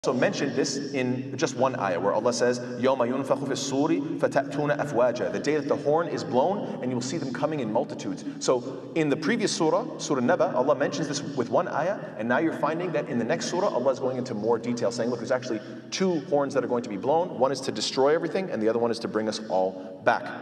also mentioned this in just one ayah where Allah says, يَوْمَ يُنْفَخُ فِي الصُّورِ فَتَأْتُونَ أَفْوَاجًا, the day that the horn is blown and you will see them coming in multitudes. So in the previous surah, Surah Naba, Allah mentions this with one ayah, and now you're finding that in the next surah, Allah is going into more detail, saying, look, there's actually two horns that are going to be blown. One is to destroy everything, and the other one is to bring us all back.